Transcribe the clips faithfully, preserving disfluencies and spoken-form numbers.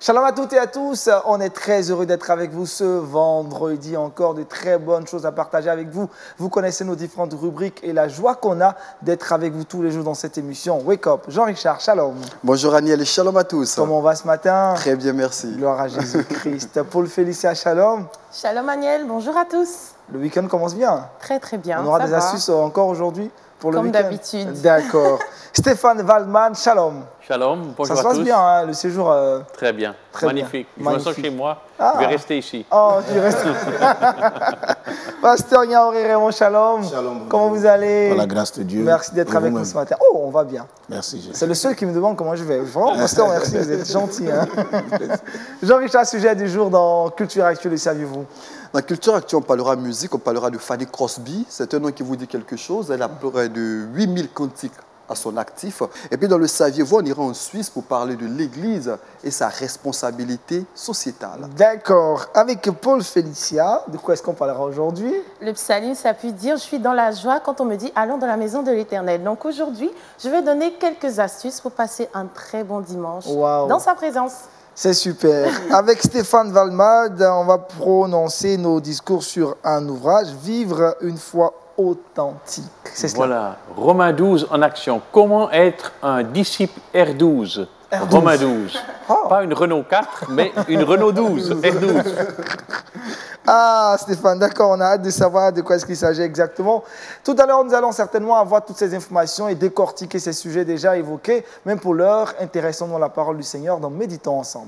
Shalom à toutes et à tous, on est très heureux d'être avec vous ce vendredi, encore de très bonnes choses à partager avec vous. Vous connaissez nos différentes rubriques et la joie qu'on a d'être avec vous tous les jours dans cette émission. Wake up, Jean-Richard, shalom. Bonjour Aniel et shalom à tous. Comment on va ce matin? Très bien, merci. Gloire à Jésus-Christ. Paul Félicia, shalom. Shalom Aniel, bonjour à tous. Le week-end commence bien. Très très bien. On aura ça des va. astuces encore aujourd'hui pour le Comme week-end. d'habitude. D'accord. Stéphane Waldman, shalom. Shalom, bonjour Ça se à passe tous. bien, hein, le séjour. euh, Très bien, Très magnifique. bien. Je me sens Magnifique. chez moi, Ah. je vais rester ici. Oh, tu restes. Pasteur Yaoré Raymond, shalom. Shalom. Comment vous allez? Par la grâce de Dieu. Merci d'être Et avec nous vous-même. ce matin. Oh, on va bien. Merci, Jésus. C'est le seul qui me demande comment je vais. Vraiment, pasteur, merci, vous êtes gentil. Hein. Jean-Richard, sujet du jour dans Culture Actuelle, le saviez-vous? Dans la culture actuelle, on parlera musique, on parlera de Fanny Crosby. C'est un nom qui vous dit quelque chose. Elle a près de huit mille cantiques à son actif. Et puis dans le saviez-vous, on ira en Suisse pour parler de l'Église et sa responsabilité sociétale. D'accord. Avec Paul Félicia, de quoi est-ce qu'on parlera aujourd'hui? Le psaline, ça peut dire je suis dans la joie quand on me dit allons dans la maison de l'Éternel. Donc aujourd'hui, je vais donner quelques astuces pour passer un très bon dimanche Waouh. dans sa présence. C'est super. Avec Stéphane Valmade, on va prononcer nos discours sur un ouvrage, Vivre une foi authentique. C'est cela. Voilà, Romains douze en action. Comment être un disciple R douze? R douze. Romains douze. Oh. Pas une Renault quatre, mais une Renault douze, R douze. Ah, Stéphane, d'accord, on a hâte de savoir de quoi est-ce qu'il s'agit exactement. Tout à l'heure, nous allons certainement avoir toutes ces informations et décortiquer ces sujets déjà évoqués. Même pour l'heure, intéressons-nous à la parole du Seigneur, donc méditons ensemble.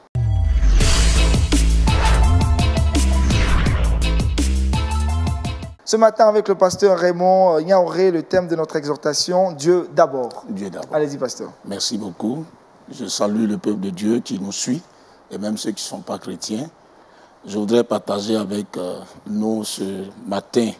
Ce matin, avec le pasteur Raymond Yaoré, le thème de notre exhortation, Dieu d'abord. Dieu d'abord. Allez-y, pasteur. Merci beaucoup. Je salue le peuple de Dieu qui nous suit et même ceux qui ne sont pas chrétiens. Je voudrais partager avec euh, nous ce matin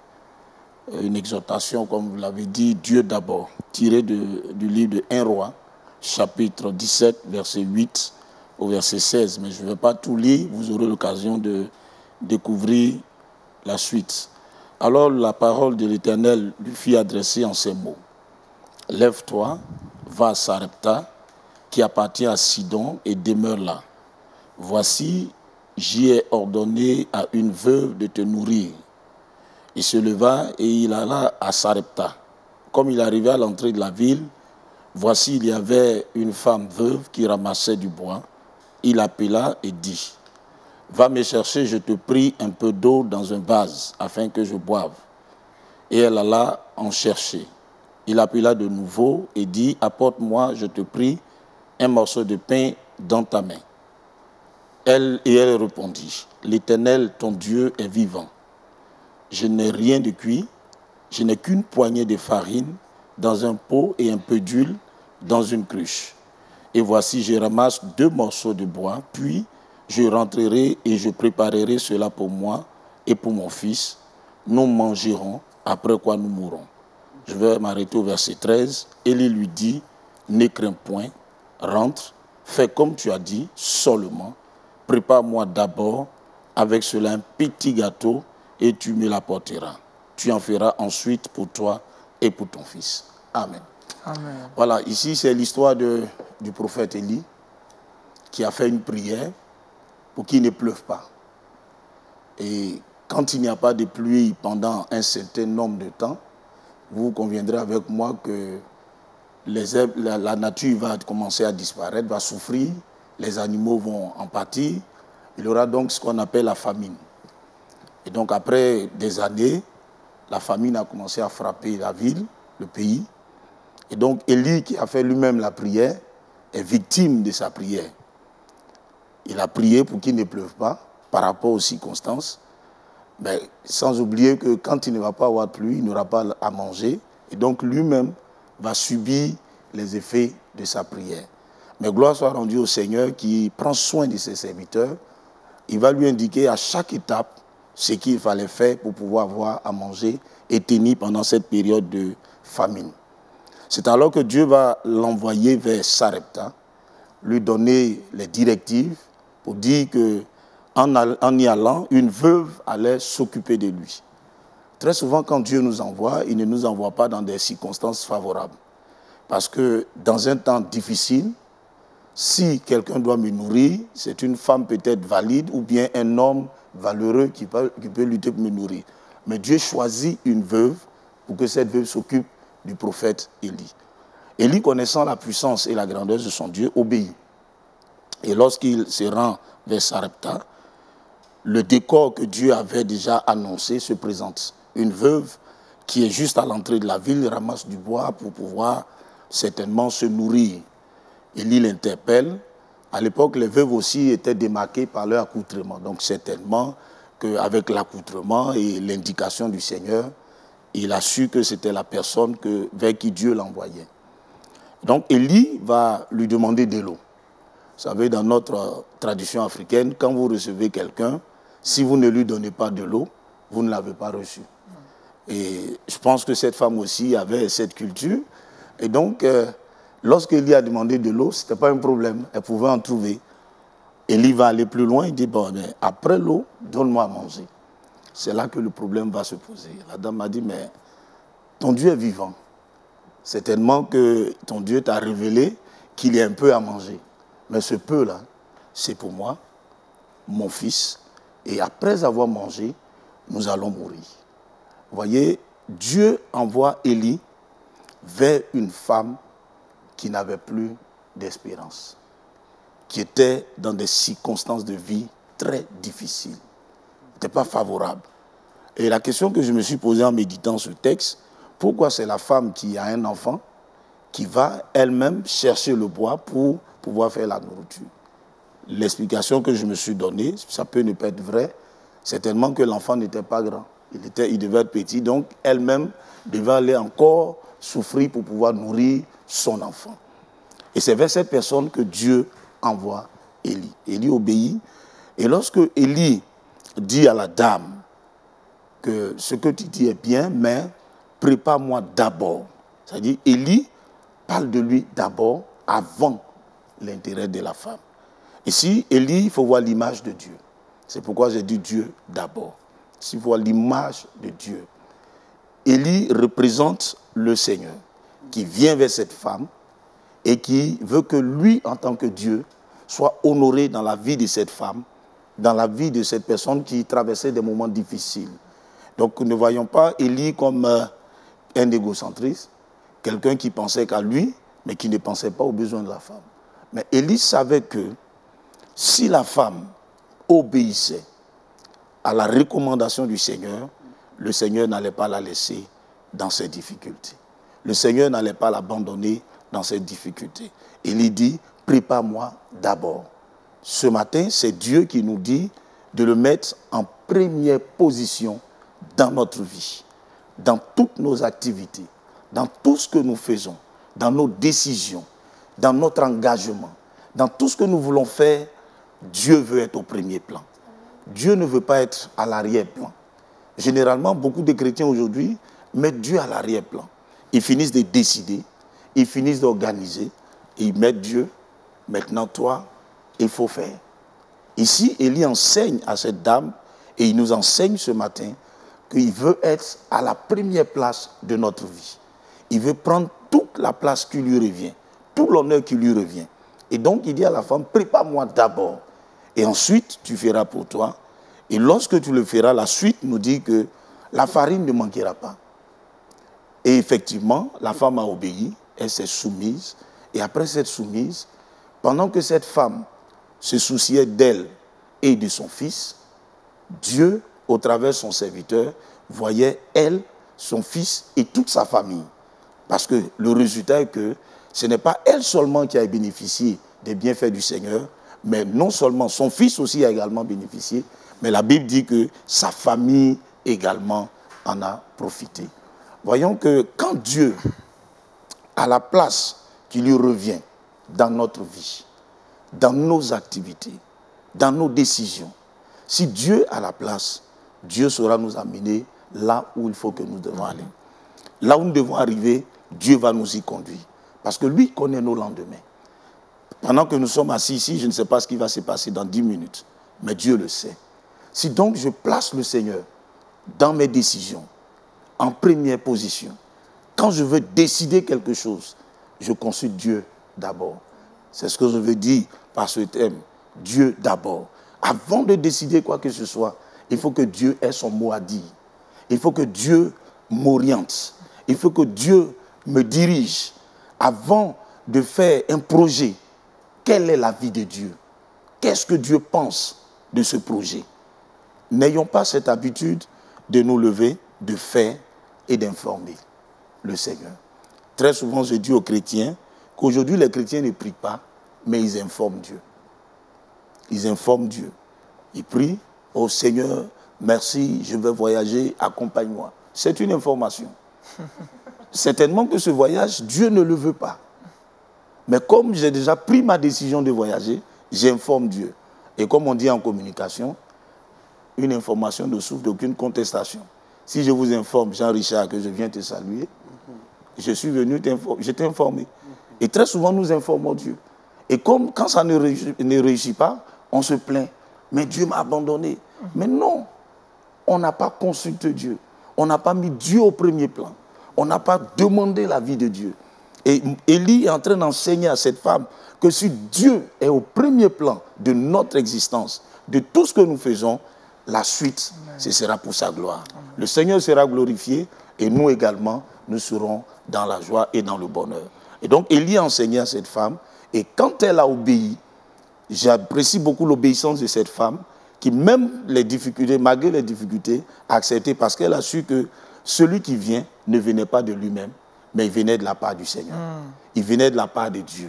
euh, une exhortation, comme vous l'avez dit, Dieu d'abord, tirée de- du livre de un roi, chapitre dix-sept, verset huit au verset seize. Mais je ne vais pas tout lire, vous aurez l'occasion de découvrir la suite. Alors la parole de l'Éternel lui fit adresser en ces mots. Lève-toi, va à Sarepta, qui appartient à Sidon, et demeure là. Voici, j'y ai ordonné à une veuve de te nourrir. Il se leva et il alla à Sarepta. Comme il arrivait à l'entrée de la ville, voici, il y avait une femme veuve qui ramassait du bois. Il appela et dit, va me chercher, je te prie, un peu d'eau dans un vase, afin que je boive. Et elle alla en chercher. Il appela de nouveau et dit, apporte-moi, je te prie, un morceau de pain dans ta main. Elle, et elle répondit, l'Éternel, ton Dieu, est vivant. Je n'ai rien de cuit, je n'ai qu'une poignée de farine dans un pot et un peu d'huile dans une cruche. Et voici, je ramasse deux morceaux de bois, puis je rentrerai et je préparerai cela pour moi et pour mon fils. Nous mangerons, après quoi nous mourrons. Je vais m'arrêter au verset treize. Élie lui dit, ne crains point, rentre, fais comme tu as dit, seulement. Prépare-moi d'abord avec cela un petit gâteau et tu me l'apporteras. Tu en feras ensuite pour toi et pour ton fils. Amen. Amen. Voilà, ici c'est l'histoire de- du prophète Élie qui a fait une prière pour qu'il ne pleuve pas. Et quand il n'y a pas de pluie pendant un certain nombre de temps, vous conviendrez avec moi que les herbes- la, la nature va commencer à disparaître, va souffrir, les animaux vont en pâtir. Il y aura donc ce qu'on appelle la famine. Et donc après des années, la famine a commencé à frapper la ville, le pays. Et donc Élie, qui a fait lui-même la prière, est victime de sa prière. Il a prié pour qu'il ne pleuve pas par rapport aux circonstances, mais sans oublier que quand il ne va pas avoir de pluie, il n'aura pas à manger. Et donc lui-même va subir les effets de sa prière. Mais gloire soit rendue au Seigneur qui prend soin de ses serviteurs. Il va lui indiquer à chaque étape ce qu'il fallait faire pour pouvoir avoir à manger et tenir pendant cette période de famine. C'est alors que Dieu va l'envoyer vers Sarepta, lui donner les directives pour dire que en, all- en y allant, une veuve allait s'occuper de lui. Très souvent, quand Dieu nous envoie, il ne nous envoie pas dans des circonstances favorables. Parce que dans un temps difficile, si quelqu'un doit me nourrir, c'est une femme peut-être valide ou bien un homme valeureux qui peut, qui peut lutter pour me nourrir. Mais Dieu choisit une veuve pour que cette veuve s'occupe du prophète Élie. Élie, connaissant la puissance et la grandeur de son Dieu, obéit. Et lorsqu'il se rend vers Sarepta, le décor que Dieu avait déjà annoncé se présente. Une veuve qui est juste à l'entrée de la ville, ramasse du bois pour pouvoir certainement se nourrir. Élie l'interpelle. À l'époque, les veuves aussi étaient démarquées par leur accoutrement. Donc certainement qu'avec l'accoutrement et l'indication du Seigneur, il a su que c'était la personne que, vers qui Dieu l'envoyait. Donc Élie va lui demander de l'eau. Vous savez, dans notre tradition africaine, quand vous recevez quelqu'un, si vous ne lui donnez pas de l'eau, vous ne l'avez pas reçu. Et je pense que cette femme aussi avait cette culture. Et donc, euh, lorsqu'Élie a demandé de l'eau, ce n'était pas un problème. Elle pouvait en trouver. Élie va aller plus loin. Il dit, bon, mais après l'eau, donne-moi à manger. C'est là que le problème va se poser. La dame m'a dit, mais ton Dieu est vivant. Certainement que ton Dieu t'a révélé qu'il y a un peu à manger. Mais ce peu-là, c'est pour moi, mon fils. Et après avoir mangé, nous allons mourir. Vous voyez, Dieu envoie Élie vers une femme qui n'avait plus d'espérance, qui était dans des circonstances de vie très difficiles. N'était pas favorable. Et la question que je me suis posée en méditant ce texte, pourquoi c'est la femme qui a un enfant qui va elle-même chercher le bois pour pouvoir faire la nourriture? L'explication que je me suis donnée, ça peut ne pas être vrai, c'est tellement que l'enfant n'était pas grand. Il, était, il devait être petit, donc elle-même devait aller encore souffrir pour pouvoir nourrir son enfant. Et c'est vers cette personne que Dieu envoie Élie. Élie obéit. Et lorsque Élie dit à la dame que ce que tu dis est bien, mais prépare-moi d'abord. C'est-à-dire, Élie parle de lui d'abord, avant l'intérêt de la femme. Ici, Élie, il faut voir l'image de Dieu. C'est pourquoi j'ai dit Dieu d'abord. Il faut voir l'image de Dieu. Élie représente le Seigneur qui vient vers cette femme et qui veut que lui, en tant que Dieu, soit honoré dans la vie de cette femme, dans la vie de cette personne qui traversait des moments difficiles. Donc, ne voyons pas Élie comme euh, un égocentriste, quelqu'un qui pensait qu'à lui, mais qui ne pensait pas aux besoins de la femme. Mais Élie savait que si la femme obéissait à la recommandation du Seigneur, le Seigneur n'allait pas la laisser dans ses difficultés. Le Seigneur n'allait pas l'abandonner dans ses difficultés. Élie dit, prépare-moi d'abord. Ce matin, c'est Dieu qui nous dit de le mettre en première position dans notre vie, dans toutes nos activités, dans tout ce que nous faisons, dans nos décisions, dans notre engagement, dans tout ce que nous voulons faire. Dieu veut être au premier plan. Dieu ne veut pas être à l'arrière-plan. Généralement, beaucoup de chrétiens aujourd'hui mettent Dieu à l'arrière-plan. Ils finissent de décider, ils finissent d'organiser, et ils mettent Dieu. Maintenant, toi, il faut faire. Ici, Élie enseigne à cette dame, et il nous enseigne ce matin, qu'il veut être à la première place de notre vie. Il veut prendre toute la place qui lui revient, tout l'honneur qui lui revient. Et donc, il dit à la femme, prépare-moi d'abord. Et ensuite, tu feras pour toi. Et lorsque tu le feras, la suite nous dit que la farine ne manquera pas. Et effectivement, la femme a obéi, elle s'est soumise. Et après cette soumise, pendant que cette femme se souciait d'elle et de son fils, Dieu, au travers de son serviteur, voyait elle, son fils et toute sa famille. Parce que le résultat est que ce n'est pas elle seulement qui a bénéficié des bienfaits du Seigneur, mais non seulement son fils aussi a également bénéficié, mais la Bible dit que sa famille également en a profité. Voyons que quand Dieu a la place qui lui revient dans notre vie, dans nos activités, dans nos décisions, si Dieu a la place, Dieu saura nous amener là où il faut que nous devons aller. Là où nous devons arriver, Dieu va nous y conduire. Parce que lui connaît nos lendemains. Pendant que nous sommes assis ici, je ne sais pas ce qui va se passer dans dix minutes. Mais Dieu le sait. Si donc je place le Seigneur dans mes décisions, en première position, quand je veux décider quelque chose, je consulte Dieu d'abord. C'est ce que je veux dire par ce thème. Dieu d'abord. Avant de décider quoi que ce soit, il faut que Dieu ait son mot à dire. Il faut que Dieu m'oriente. Il faut que Dieu me dirige. Avant de faire un projet, quelle est la vie de Dieu? Qu'est-ce que Dieu pense de ce projet? N'ayons pas cette habitude de nous lever, de faire et d'informer le Seigneur. Très souvent, je dis aux chrétiens qu'aujourd'hui, les chrétiens ne prient pas, mais ils informent Dieu. Ils informent Dieu. Ils prient, oh Seigneur, merci, je vais voyager, accompagne-moi. C'est une information. Certainement que ce voyage, Dieu ne le veut pas. Mais comme j'ai déjà pris ma décision de voyager, j'informe Dieu. Et comme on dit en communication, une information ne souffre d'aucune contestation. Si je vous informe, Jean-Richard, que je viens te saluer, je suis venu t'informer, je t'ai informé. Et très souvent, nous informons Dieu. Et comme quand ça ne réussit, ne réussit pas, on se plaint. Mais Dieu m'a abandonné. Mais non, on n'a pas consulté Dieu. On n'a pas mis Dieu au premier plan. On n'a pas demandé la vie de Dieu. Et Élie est en train d'enseigner à cette femme que si Dieu est au premier plan de notre existence, de tout ce que nous faisons, la suite, Amen. Ce sera pour sa gloire. Amen. Le Seigneur sera glorifié et nous également, nous serons dans la joie et dans le bonheur. Et donc, Élie a enseigné à cette femme et quand elle a obéi, j'apprécie beaucoup l'obéissance de cette femme qui, même les difficultés, malgré les difficultés, a accepté parce qu'elle a su que celui qui vient ne venait pas de lui-même, mais il venait de la part du Seigneur. Mm. Il venait de la part de Dieu.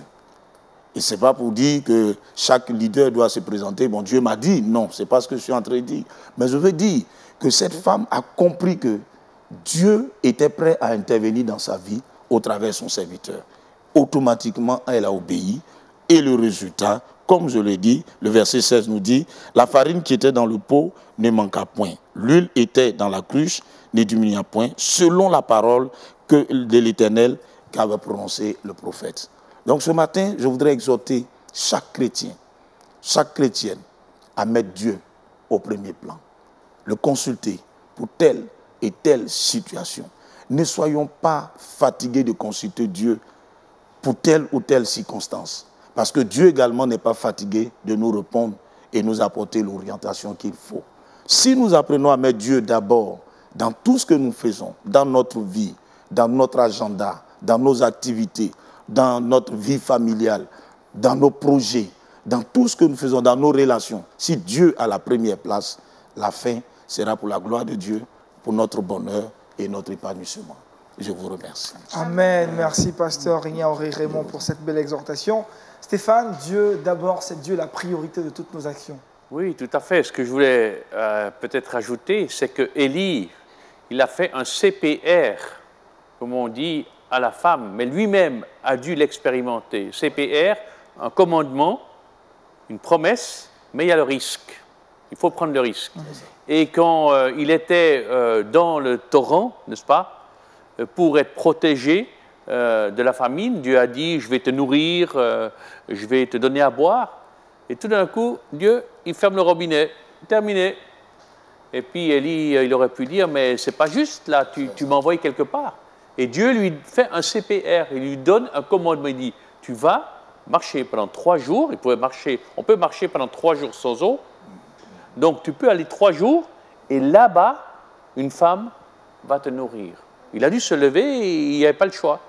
Et ce n'est pas pour dire que chaque leader doit se présenter. Bon, Dieu m'a dit, non, ce n'est pas ce que je suis en train de dire. Mais je veux dire que cette femme a compris que Dieu était prêt à intervenir dans sa vie au travers de son serviteur. Automatiquement, elle a obéi. Et le résultat, comme je l'ai dit, le verset seize nous dit, la farine qui était dans le pot ne manqua point. L'huile était dans la cruche, ne diminua point, selon la parole que de l'Éternel qu'avait prononcé le prophète. Donc ce matin, je voudrais exhorter chaque chrétien, chaque chrétienne à mettre Dieu au premier plan, le consulter pour telle et telle situation. Ne soyons pas fatigués de consulter Dieu pour telle ou telle circonstance, parce que Dieu également n'est pas fatigué de nous répondre et nous apporter l'orientation qu'il faut. Si nous apprenons à mettre Dieu d'abord dans tout ce que nous faisons, dans notre vie, dans notre agenda, dans nos activités, dans notre vie familiale, dans nos projets, dans tout ce que nous faisons, dans nos relations. Si Dieu a la première place, la fin sera pour la gloire de Dieu, pour notre bonheur et notre épanouissement. Je vous remercie. Amen. Merci, pasteur Ignaoré Raymond, pour cette belle exhortation. Stéphane, Dieu d'abord, c'est Dieu la priorité de toutes nos actions. Oui, tout à fait. Ce que je voulais euh, peut-être ajouter, c'est que Élie, il a fait un C P R, comme on dit, à la femme, mais lui-même a dû l'expérimenter. C P R, un commandement, une promesse, mais il y a le risque. Il faut prendre le risque. Mmh. Et quand euh, il était euh, dans le torrent, n'est-ce pas, euh, pour être protégé euh, de la famine, Dieu a dit, je vais te nourrir, euh, je vais te donner à boire. Et tout d'un coup, Dieu, il ferme le robinet, terminé. Et puis Élie, il aurait pu dire, mais c'est pas juste, là, tu, tu m'envoies quelque part. Et Dieu lui fait un C P R, il lui donne un commandement, il dit, tu vas marcher pendant trois jours, il pouvait marcher, on peut marcher pendant trois jours sans eau, donc tu peux aller trois jours, et là-bas, une femme va te nourrir. Il a dû se lever et il n'y avait pas le choix.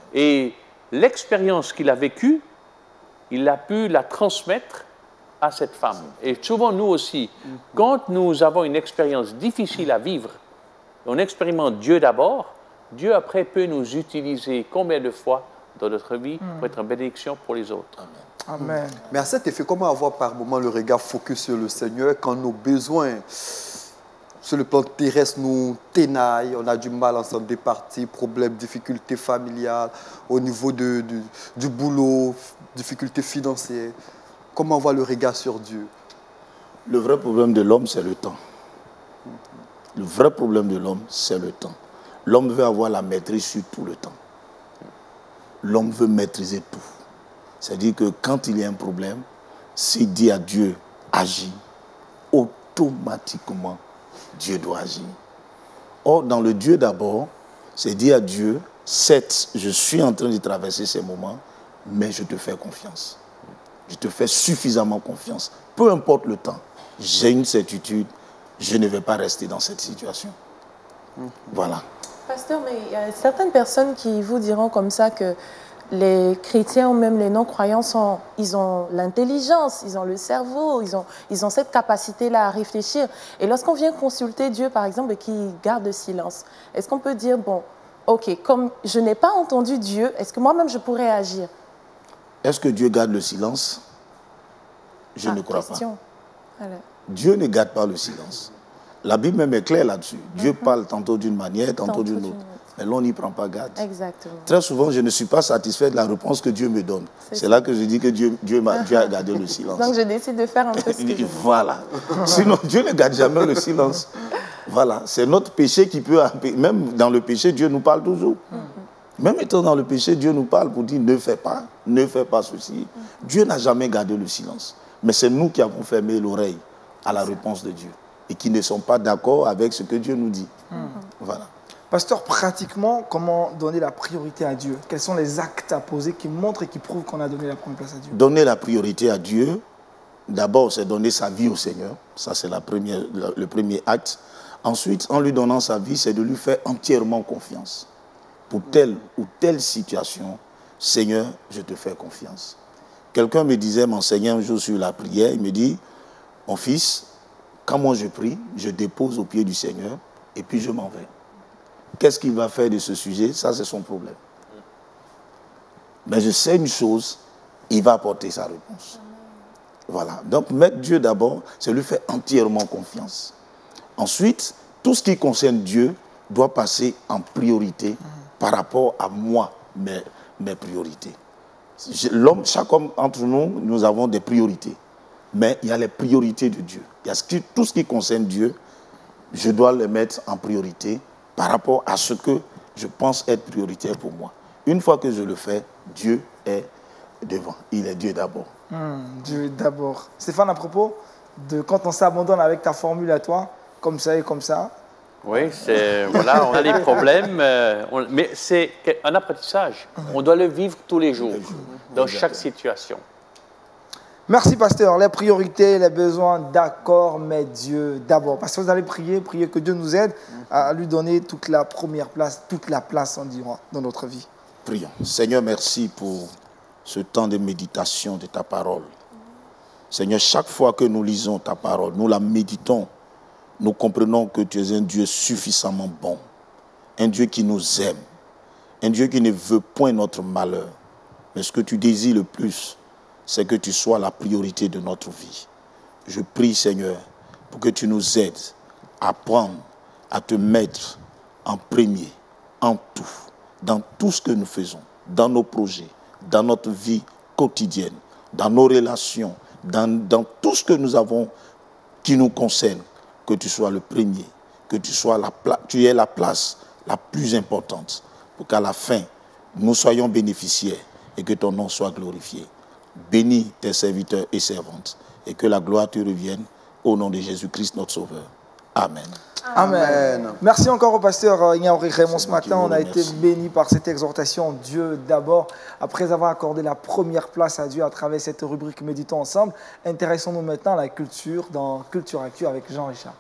Et l'expérience qu'il a vécue, il a pu la transmettre à cette femme. Et souvent, nous aussi, quand nous avons une expérience difficile à vivre, on expérimente Dieu d'abord, Dieu après peut nous utiliser combien de fois dans notre vie pour être une bénédiction pour les autres. Amen. Amen. Mais à cet effet, comment avoir par moment le regard focus sur le Seigneur quand nos besoins sur le plan terrestre nous ténaillent, on a du mal à s'en départir, problèmes, difficultés familiales, au niveau de, de, du boulot, difficultés financières. Comment avoir le regard sur Dieu? Le vrai problème de l'homme, c'est le temps. Le vrai problème de l'homme, c'est le temps. L'homme veut avoir la maîtrise sur tout le temps. L'homme veut maîtriser tout. C'est-à-dire que quand il y a un problème, s'il dit à Dieu, agis, automatiquement, Dieu doit agir. Or, dans le Dieu d'abord, c'est dire à Dieu, certes, je suis en train de traverser ces moments, mais je te fais confiance. je te fais suffisamment confiance. Peu importe le temps, j'ai une certitude, je ne vais pas rester dans cette situation. Voilà. Pasteur, mais il y a certaines personnes qui vous diront comme ça que les chrétiens ou même les non-croyants, sont, ils ont l'intelligence, ils ont le cerveau, ils ont, ils ont cette capacité-là à réfléchir. Et lorsqu'on vient consulter Dieu, par exemple, et qu'il garde le silence, est-ce qu'on peut dire, bon, ok, comme je n'ai pas entendu Dieu, est-ce que moi-même je pourrais agir? Est-ce que Dieu garde le silence? Je ah, ne crois question. pas. Alors. Dieu ne garde pas le silence. La Bible même est claire là-dessus. Mm-hmm. Dieu parle tantôt d'une manière, tantôt, tantôt d'une autre. Mais l'on n'y prend pas garde. Exactement. Très souvent, je ne suis pas satisfait de la réponse que Dieu me donne. C'est là que je dis que Dieu, Dieu, m'a, Dieu a gardé le silence. Donc je décide de faire un peu ce que je veux. Voilà. Sinon, Dieu ne garde jamais le silence. Voilà. C'est notre péché qui peut... Même dans le péché, Dieu nous parle toujours. Mm-hmm. Même étant dans le péché, Dieu nous parle pour dire ne fais pas, ne fais pas ceci. Mm-hmm. Dieu n'a jamais gardé le silence. Mais c'est nous qui avons fermé l'oreille à la réponse de Dieu et qui ne sont pas d'accord avec ce que Dieu nous dit. Mm-hmm. Voilà. Pasteur, pratiquement, comment donner la priorité à Dieu? Quels sont les actes à poser qui montrent et qui prouvent qu'on a donné la première place à Dieu? Donner la priorité à Dieu, d'abord, c'est donner sa vie au Seigneur. Ça, c'est la première, le premier acte. Ensuite, en lui donnant sa vie, c'est de lui faire entièrement confiance. Pour telle ou telle situation, Seigneur, je te fais confiance. Quelqu'un me disait, m'enseignait un jour sur la prière, il me dit, mon fils, quand moi je prie, je dépose au pied du Seigneur et puis je m'en vais. Qu'est-ce qu'il va faire de ce sujet? Ça, c'est son problème. Mais je sais une chose, il va apporter sa réponse. Voilà. Donc, mettre Dieu d'abord, c'est lui faire entièrement confiance. Ensuite, tout ce qui concerne Dieu doit passer en priorité par rapport à moi, mes, mes priorités. L'homme, chaque homme entre nous, nous avons des priorités. Mais il y a les priorités de Dieu. Il y a ce qui, tout ce qui concerne Dieu, je dois le mettre en priorité par rapport à ce que je pense être prioritaire pour moi. Une fois que je le fais, Dieu est devant. Il est Dieu d'abord. Mmh, Dieu d'abord. Stéphane, à propos de quand on s'abandonne avec ta formule à toi, comme ça et comme ça. Oui, c'est, voilà, on a des problèmes, euh, on, mais c'est un apprentissage. On doit le vivre tous les jours, dans chaque situation. Merci, pasteur. Les priorités, les besoins, d'accord, mais Dieu d'abord. Parce que vous allez prier, prier que Dieu nous aide à lui donner toute la première place, toute la place, on dira, dans notre vie. Prions. Seigneur, merci pour ce temps de méditation de ta parole. Seigneur, chaque fois que nous lisons ta parole, nous la méditons, nous comprenons que tu es un Dieu suffisamment bon, un Dieu qui nous aime, un Dieu qui ne veut point notre malheur. Mais ce que tu désires le plus, c'est que tu sois la priorité de notre vie. Je prie, Seigneur, pour que tu nous aides à apprendre à te mettre en premier, en tout, dans tout ce que nous faisons, dans nos projets, dans notre vie quotidienne, dans nos relations, dans, dans tout ce que nous avons qui nous concerne, que tu sois le premier, que tu, sois la tu aies la place la plus importante pour qu'à la fin, nous soyons bénéficiaires et que ton nom soit glorifié. Bénis tes serviteurs et servantes et que la gloire te revienne au nom de Jésus-Christ, notre Sauveur. Amen. Amen. Amen. Merci encore au pasteur Ignaouri Raymond. Ce matin, on a été remercie. bénis par cette exhortation Dieu d'abord. Après avoir accordé la première place à Dieu à travers cette rubrique Méditons ensemble, intéressons-nous maintenant à la culture dans Culture Actu avec Jean-Richard.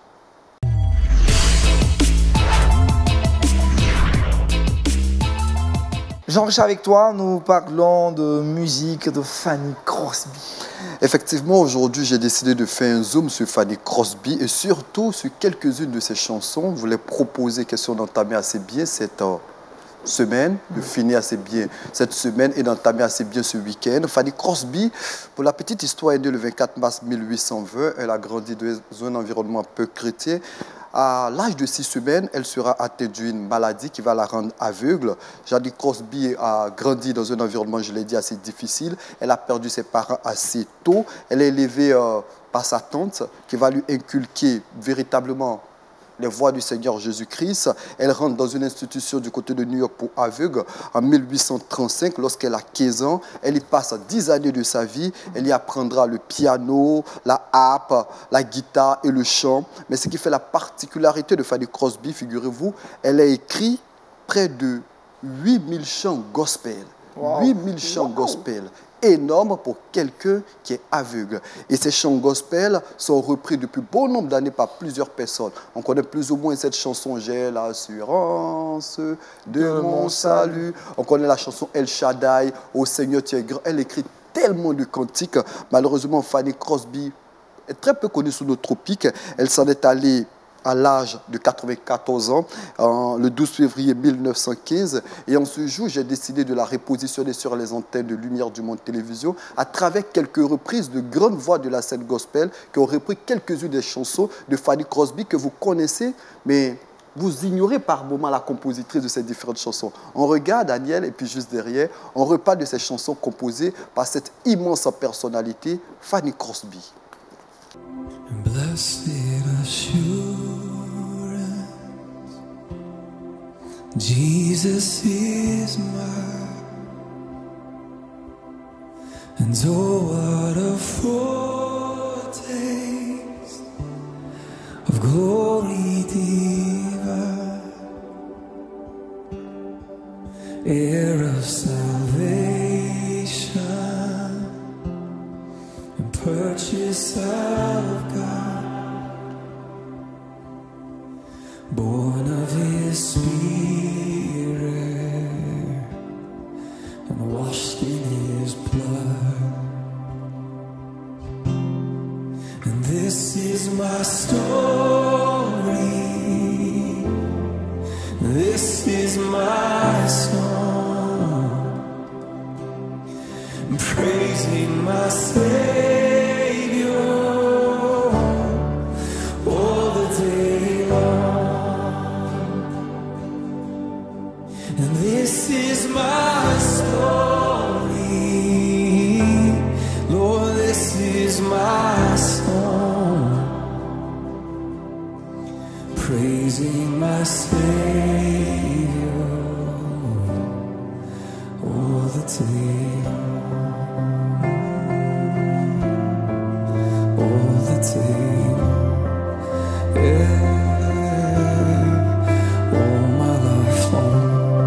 Jean-Richard, avec toi, nous parlons de musique de Fanny Crosby. Effectivement, aujourd'hui, j'ai décidé de faire un zoom sur Fanny Crosby et surtout sur quelques-unes de ses chansons. Je voulais proposer question d'entamer assez bien cette euh, semaine, de finir assez bien cette semaine et d'entamer assez bien ce week-end. Fanny Crosby, pour la petite histoire, est née le vingt-quatre mars mille huit cent vingt. Elle a grandi dans un environnement peu chrétien. À l'âge de six semaines, elle sera atteinte d'une maladie qui va la rendre aveugle. Fanny Crosby a grandi dans un environnement, je l'ai dit, assez difficile. Elle a perdu ses parents assez tôt. Elle est élevée euh, par sa tante qui va lui inculquer véritablement les voies du Seigneur Jésus-Christ. Elle rentre dans une institution du côté de New York pour aveugles en mille huit cent trente-cinq. Lorsqu'elle a quinze ans, elle y passe dix années de sa vie. Elle y apprendra le piano, la harpe, la guitare et le chant. Mais ce qui fait la particularité de Fanny Crosby, figurez-vous, elle a écrit près de huit mille chants gospel. Wow. huit mille chants wow. gospel. énorme pour quelqu'un qui est aveugle. Et ces chants gospel sont repris depuis bon nombre d'années par plusieurs personnes. On connaît plus ou moins cette chanson « J'ai l'assurance de, de mon salut ». On connaît la chanson « El Shaddai »,« Ô Seigneur, tu es grand ». Elle écrit tellement de cantiques. Malheureusement, Fanny Crosby est très peu connue sous nos tropiques. Elle s'en est allée à l'âge de quatre-vingt-quatorze ans, en, le douze février mille neuf cent quinze. Et en ce jour, j'ai décidé de la repositionner sur les antennes de Lumière du Monde Télévision à travers quelques reprises de grandes voix de la scène gospel qui ont repris quelques-unes des chansons de Fanny Crosby que vous connaissez, mais vous ignorez par moments la compositrice de ces différentes chansons. On regarde Daniel et puis juste derrière, on reparle de ces chansons composées par cette immense personnalité, Fanny Crosby. Blessed assurance, Jesus is mine, and oh, what a foretaste of glory divine, heir of salvation, and purchase of God, born of His Spirit and washed in His blood. And this is my story, this is my song, praising my Savior all the day long. And this is my story, Lord, this is my song, praising my Savior all the day long. All the day long, yeah, all my life long.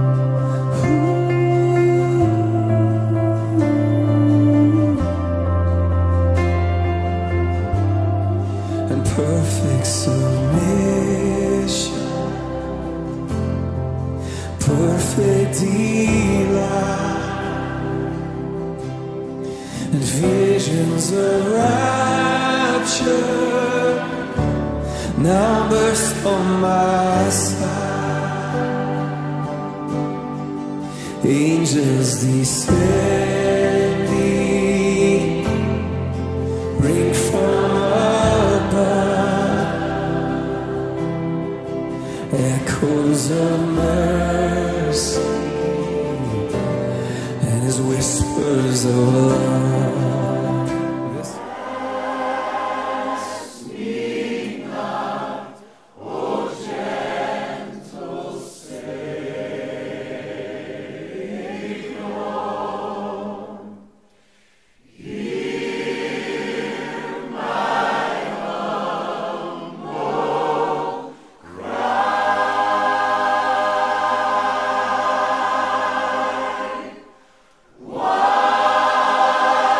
Ooh. And perfect submission, perfect delight, and visions of rapture now burst on my side. Angels descending, bring from above echoes of mercy and His whispers of love. Why?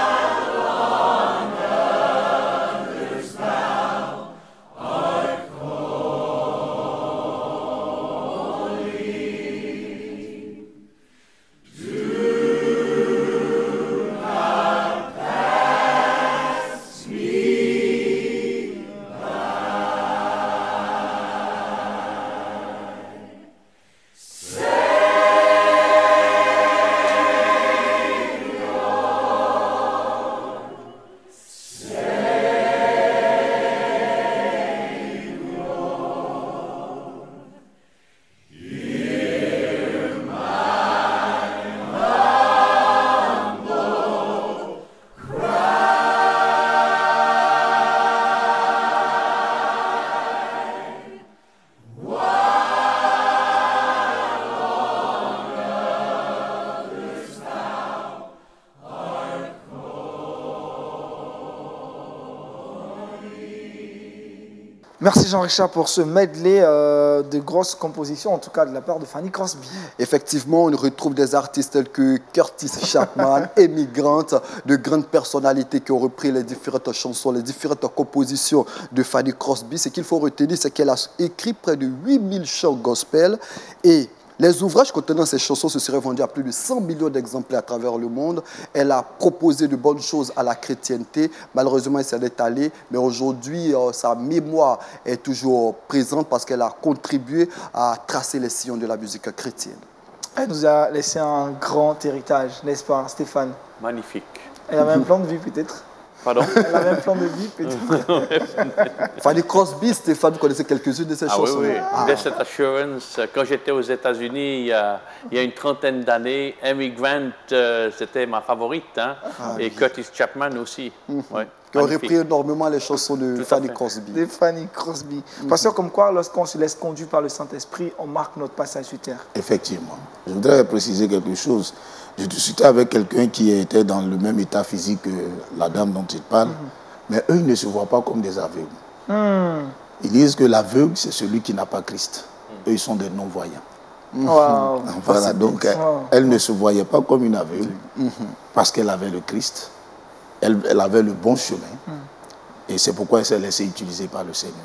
Merci Jean-Richard pour ce medley euh, de grosses compositions, en tout cas de la part de Fanny Crosby. Effectivement, on retrouve des artistes tels que Curtis Chapman, Amy Grant, de grandes personnalités qui ont repris les différentes chansons, les différentes compositions de Fanny Crosby. Ce qu'il faut retenir, c'est qu'elle a écrit près de huit mille chants gospel et les ouvrages contenant ces chansons se seraient vendus à plus de cent millions d'exemplaires à travers le monde. Elle a proposé de bonnes choses à la chrétienté. Malheureusement, elle s'en est allée. Mais aujourd'hui, euh, sa mémoire est toujours présente parce qu'elle a contribué à tracer les sillons de la musique chrétienne. Elle nous a laissé un grand héritage, n'est-ce pas, Stéphane? Magnifique. Elle avait un plan de vie, peut-être? Pardon? Elle avait un plan de vie, peut-être? Fanny Crosby, Stéphane, vous connaissez quelques-unes de ses ah, chansons? Oui, oui. Ah. Blessed Assurance. Quand j'étais aux États-Unis il, y a, il y a une trentaine d'années, Amy Grant, euh, c'était ma favorite. Hein? Ah, et oui. Curtis Chapman aussi. Mm-hmm. Ouais. Qui ont repris énormément les chansons de Tout Fanny Crosby. De Fanny Crosby. Mm-hmm. Pasteur, comme quoi, lorsqu'on se laisse conduire par le Saint-Esprit, on marque notre passage sur terre. Effectivement. Je voudrais préciser quelque chose. Je discutais avec quelqu'un qui était dans le même état physique que la dame dont il parle, mm-hmm. mais eux, ils ne se voient pas comme des aveugles. Mm. Ils disent que l'aveugle, c'est celui qui n'a pas Christ. Mm. Eux, ils sont des non-voyants. Mm-hmm. Wow. Voilà, donc wow. elle ne se voyait pas comme une aveugle mm-hmm. parce qu'elle avait le Christ, elle, elle avait le bon chemin, mm. et c'est pourquoi elle s'est laissée utiliser par le Seigneur.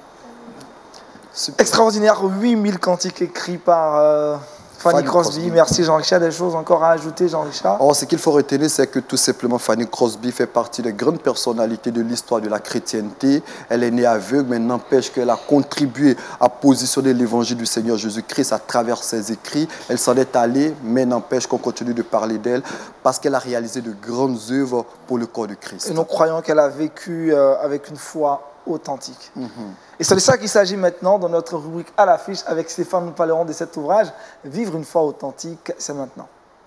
Super. Extraordinaire, huit mille cantiques écrits par... Euh... Fanny, Fanny Crosby. Crosby, merci Jean-Richard. Des choses encore à ajouter, Jean-Richard? Oh, ce qu'il faut retenir, c'est que tout simplement Fanny Crosby fait partie des grandes personnalités de l'histoire de la chrétienté. Elle est née aveugle, mais n'empêche qu'elle a contribué à positionner l'évangile du Seigneur Jésus-Christ à travers ses écrits. Elle s'en est allée, mais n'empêche qu'on continue de parler d'elle parce qu'elle a réalisé de grandes œuvres pour le corps de Christ. Et nous croyons qu'elle a vécu euh, avec une foi authentique. Mm-hmm. Et c'est de ça qu'il s'agit maintenant dans notre rubrique à l'affiche. Avec Stéphane, nous parlerons de cet ouvrage, Vivre une foi authentique, c'est maintenant.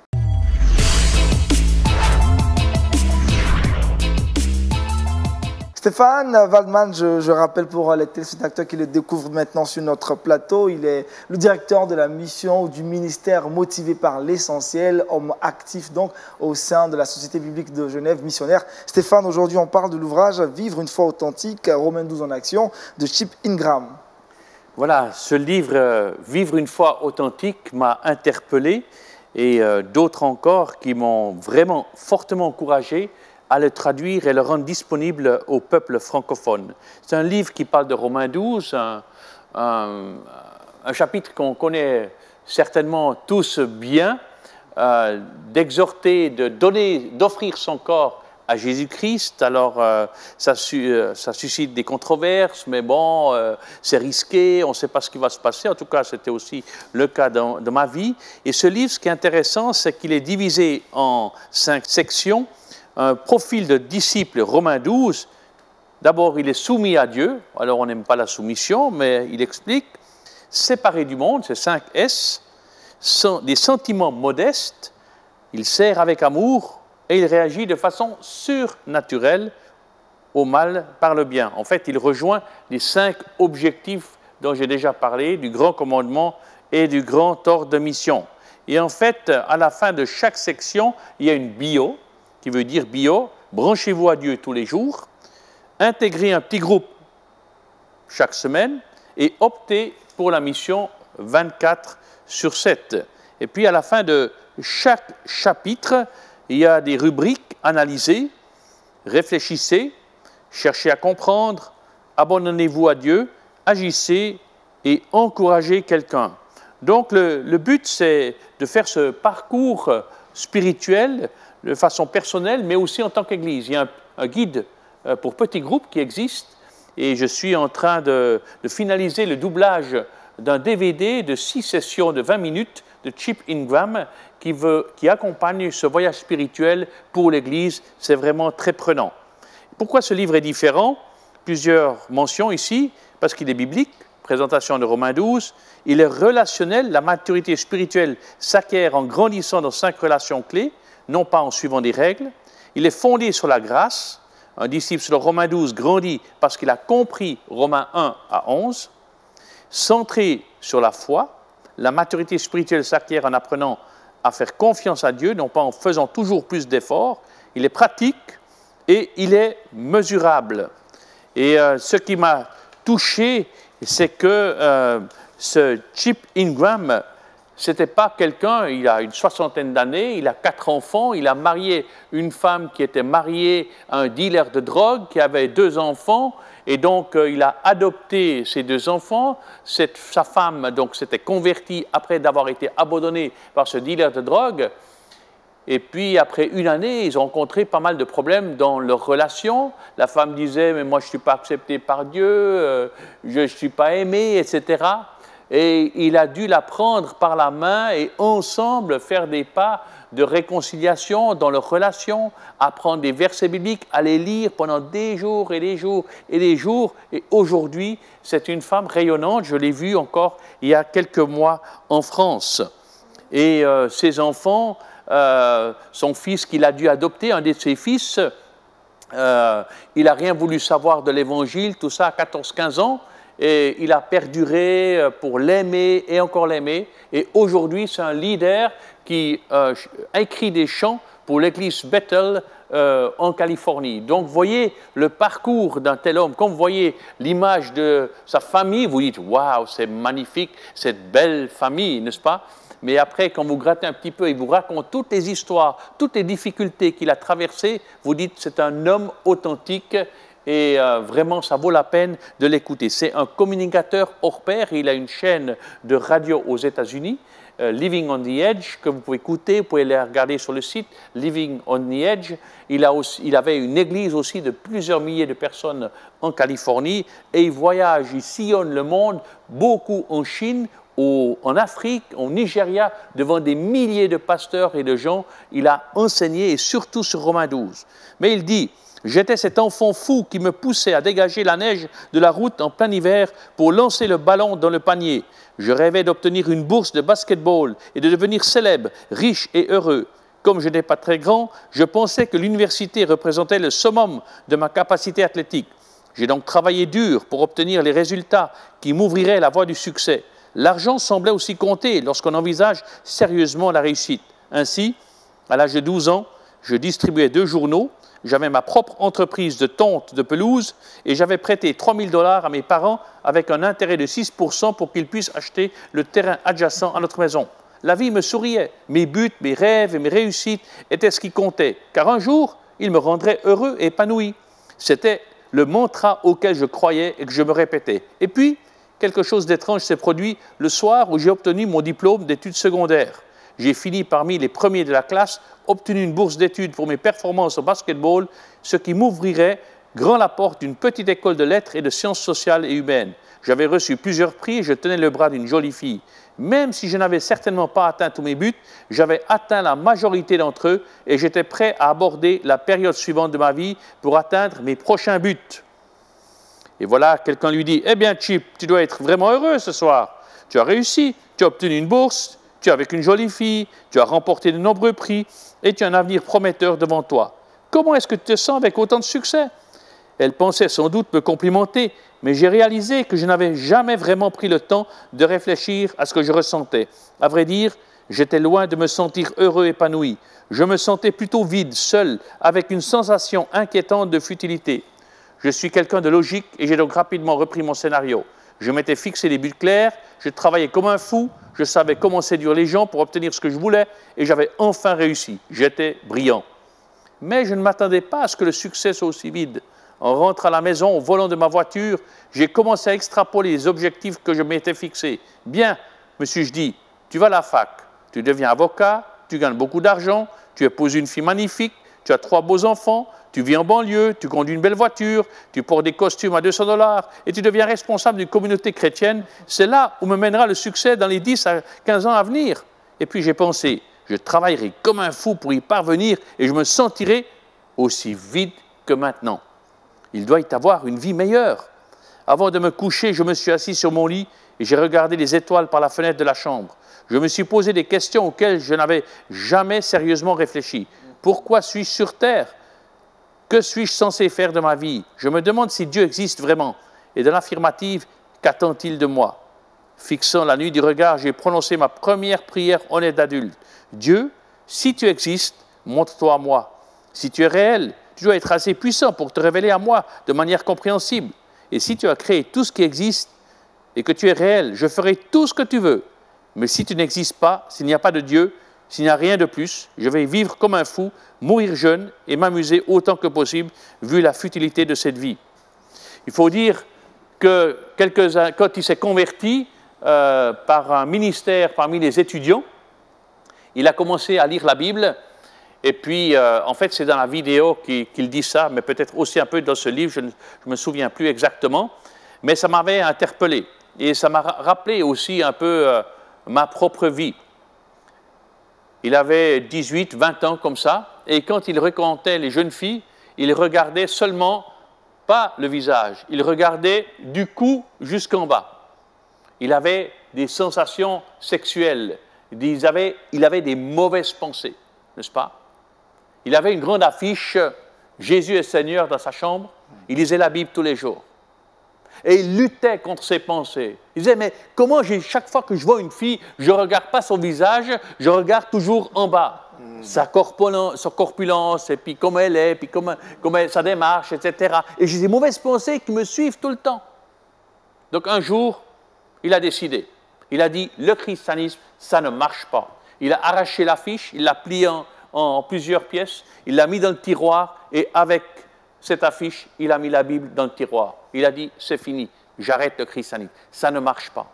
Stéphane Waldman, je, je rappelle pour les téléspectateurs qui le découvrent maintenant sur notre plateau, il est le directeur de la mission ou du ministère motivé par l'essentiel, homme actif donc au sein de la Société biblique de Genève missionnaire. Stéphane, aujourd'hui on parle de l'ouvrage Vivre une foi authentique, Romains douze en action, de Chip Ingram. Voilà, ce livre euh, Vivre une foi authentique m'a interpellé et euh, d'autres encore qui m'ont vraiment fortement encouragé à le traduire et le rendre disponible au peuple francophone. C'est un livre qui parle de Romains douze, un, un, un chapitre qu'on connaît certainement tous bien, euh, d'exhorter, de donner, d'offrir son corps à Jésus-Christ. Alors, euh, ça, su, ça suscite des controverses, mais bon, euh, c'est risqué, on ne sait pas ce qui va se passer. En tout cas, c'était aussi le cas dans, de ma vie. Et ce livre, ce qui est intéressant, c'est qu'il est divisé en cinq sections. Un profil de disciple, Romains douze. D'abord, il est soumis à Dieu. Alors, on n'aime pas la soumission, mais il explique. Séparé du monde, c'est cinq S. Des sentiments modestes. Il sert avec amour et il réagit de façon surnaturelle au mal par le bien. En fait, il rejoint les cinq objectifs dont j'ai déjà parlé, du grand commandement et du grand ordre de mission. Et en fait, à la fin de chaque section, il y a une bio, qui veut dire bio, branchez-vous à Dieu tous les jours, intégrez un petit groupe chaque semaine et optez pour la mission vingt-quatre sur sept. Et puis à la fin de chaque chapitre, il y a des rubriques, analysez, réfléchissez, cherchez à comprendre, abandonnez-vous à Dieu, agissez et encouragez quelqu'un. Donc le, le but, c'est de faire ce parcours spirituel de façon personnelle, mais aussi en tant qu'Église. Il y a un, un guide pour petits groupes qui existe et je suis en train de, de finaliser le doublage d'un D V D de six sessions de vingt minutes de Chip Ingram qui, veut, qui accompagne ce voyage spirituel pour l'Église. C'est vraiment très prenant. Pourquoi ce livre est différent? Plusieurs mentions ici, parce qu'il est biblique, présentation de Romains douze, il est relationnel, la maturité spirituelle s'acquiert en grandissant dans cinq relations clés, non pas en suivant des règles. Il est fondé sur la grâce. Un disciple sur Romains douze grandit parce qu'il a compris Romains un à onze. Centré sur la foi, la maturité spirituelle s'acquiert en apprenant à faire confiance à Dieu, non pas en faisant toujours plus d'efforts. Il est pratique et il est mesurable. Et euh, ce qui m'a touché, c'est que euh, ce Chip Ingram, ce n'était pas quelqu'un, il a une soixantaine d'années, il a quatre enfants, il a marié une femme qui était mariée à un dealer de drogue, qui avait deux enfants, et donc euh, il a adopté ces deux enfants. Cette, sa femme donc s'était convertie après d'avoir été abandonnée par ce dealer de drogue. Et puis, après une année, ils ont rencontré pas mal de problèmes dans leur relation. La femme disait « mais moi, je ne suis pas acceptée par Dieu, euh, je ne suis pas aimée, et cetera » Et il a dû la prendre par la main et ensemble faire des pas de réconciliation dans leur relation, apprendre des versets bibliques, à les lire pendant des jours et des jours et des jours. Et aujourd'hui, c'est une femme rayonnante. Je l'ai vue encore il y a quelques mois en France. Et euh, ses enfants, euh, son fils qu'il a dû adopter, un de ses fils, euh, il n'a rien voulu savoir de l'Évangile, tout ça à quatorze quinze ans. Et il a perduré pour l'aimer et encore l'aimer. Et aujourd'hui, c'est un leader qui euh, écrit des chants pour l'église Bethel euh, en Californie. Donc, vous voyez le parcours d'un tel homme. Quand vous voyez l'image de sa famille, vous dites « Waouh, c'est magnifique, cette belle famille, n'est-ce pas ?» Mais après, quand vous grattez un petit peu, il vous raconte toutes les histoires, toutes les difficultés qu'il a traversées, vous dites « C'est un homme authentique ». Et euh, vraiment, ça vaut la peine de l'écouter. C'est un communicateur hors pair. Il a une chaîne de radio aux États-Unis, euh, Living on the Edge, que vous pouvez écouter, vous pouvez les regarder sur le site, Living on the Edge. Il, a aussi, il avait une église aussi de plusieurs milliers de personnes en Californie, et il voyage, il sillonne le monde, beaucoup en Chine, au, en Afrique, au Nigeria, devant des milliers de pasteurs et de gens. Il a enseigné, et surtout sur Romains douze. Mais il dit... J'étais cet enfant fou qui me poussait à dégager la neige de la route en plein hiver pour lancer le ballon dans le panier. Je rêvais d'obtenir une bourse de basketball et de devenir célèbre, riche et heureux. Comme je n'étais pas très grand, je pensais que l'université représentait le summum de ma capacité athlétique. J'ai donc travaillé dur pour obtenir les résultats qui m'ouvriraient la voie du succès. L'argent semblait aussi compter lorsqu'on envisage sérieusement la réussite. Ainsi, à l'âge de douze ans, je distribuais deux journaux. J'avais ma propre entreprise de tonte de pelouse et j'avais prêté trois mille dollars à mes parents avec un intérêt de six pour cent pour qu'ils puissent acheter le terrain adjacent à notre maison. La vie me souriait. Mes buts, mes rêves et mes réussites étaient ce qui comptait, car un jour, ils me rendraient heureux et épanoui. C'était le mantra auquel je croyais et que je me répétais. Et puis, quelque chose d'étrange s'est produit le soir où j'ai obtenu mon diplôme d'études secondaires. J'ai fini parmi les premiers de la classe, obtenu une bourse d'études pour mes performances au basketball, ce qui m'ouvrirait grand la porte d'une petite école de lettres et de sciences sociales et humaines. J'avais reçu plusieurs prix et je tenais le bras d'une jolie fille. Même si je n'avais certainement pas atteint tous mes buts, j'avais atteint la majorité d'entre eux et j'étais prêt à aborder la période suivante de ma vie pour atteindre mes prochains buts. Et voilà, quelqu'un lui dit « Eh bien, Chip, tu dois être vraiment heureux ce soir. Tu as réussi, tu as obtenu une bourse. Tu es avec une jolie fille, tu as remporté de nombreux prix et tu as un avenir prometteur devant toi. Comment est-ce que tu te sens avec autant de succès ?» Elle pensait sans doute me complimenter, mais j'ai réalisé que je n'avais jamais vraiment pris le temps de réfléchir à ce que je ressentais. À vrai dire, j'étais loin de me sentir heureux, épanoui. Je me sentais plutôt vide, seul, avec une sensation inquiétante de futilité. Je suis quelqu'un de logique et j'ai donc rapidement repris mon scénario. Je m'étais fixé des buts clairs, je travaillais comme un fou, je savais comment séduire les gens pour obtenir ce que je voulais et j'avais enfin réussi. J'étais brillant. Mais je ne m'attendais pas à ce que le succès soit aussi vide. En rentrant à la maison, au volant de ma voiture, j'ai commencé à extrapoler les objectifs que je m'étais fixés. Bien, me suis-je dit, tu vas à la fac, tu deviens avocat, tu gagnes beaucoup d'argent, tu épouses une fille magnifique, tu as trois beaux enfants, tu vis en banlieue, tu conduis une belle voiture, tu portes des costumes à deux cents dollars et tu deviens responsable d'une communauté chrétienne. C'est là où me mènera le succès dans les dix à quinze ans à venir. Et puis j'ai pensé, je travaillerai comme un fou pour y parvenir et je me sentirai aussi vide que maintenant. Il doit y avoir une vie meilleure. Avant de me coucher, je me suis assis sur mon lit et j'ai regardé les étoiles par la fenêtre de la chambre. Je me suis posé des questions auxquelles je n'avais jamais sérieusement réfléchi. Pourquoi suis-je sur terre ? Que suis-je censé faire de ma vie? Je me demande si Dieu existe vraiment. Et dans l'affirmative, qu'attend-il de moi? Fixant la nuit du regard, j'ai prononcé ma première prière honnête d'adulte. Dieu, si tu existes, montre-toi à moi. Si tu es réel, tu dois être assez puissant pour te révéler à moi de manière compréhensible. Et si tu as créé tout ce qui existe et que tu es réel, je ferai tout ce que tu veux. Mais si tu n'existes pas, s'il n'y a pas de Dieu, s'il n'y a rien de plus, je vais vivre comme un fou, mourir jeune et m'amuser autant que possible, vu la futilité de cette vie. Il faut dire que quelques-uns, quand il s'est converti euh, par un ministère parmi les étudiants, il a commencé à lire la Bible. Et puis, euh, en fait, c'est dans la vidéo qu'il qu'il dit ça, mais peut-être aussi un peu dans ce livre, je ne je me souviens plus exactement. Mais ça m'avait interpellé. Et ça m'a rappelé aussi un peu euh, ma propre vie. Il avait dix-huit, vingt ans comme ça, et quand il rencontrait les jeunes filles, il regardait seulement, pas le visage, il regardait du cou jusqu'en bas. Il avait des sensations sexuelles, il avait, il avait des mauvaises pensées, n'est-ce pas? Il avait une grande affiche, Jésus est Seigneur, dans sa chambre, il lisait la Bible tous les jours. Et il luttait contre ses pensées. Il disait, mais comment, chaque fois que je vois une fille, je ne regarde pas son visage, je regarde toujours en bas. Mmh. Sa, corpulence, sa corpulence, et puis comment elle est, puis comment, comment elle, sa démarche, et cetera. Et j'ai des mauvaises pensées qui me suivent tout le temps. Donc un jour, il a décidé. Il a dit, le christianisme, ça ne marche pas. Il a arraché l'affiche, il l'a pliée en, en plusieurs pièces, il l'a mis dans le tiroir, et avec cette affiche, il a mis la Bible dans le tiroir. Il a dit, c'est fini, j'arrête le christianisme. Ça ne marche pas.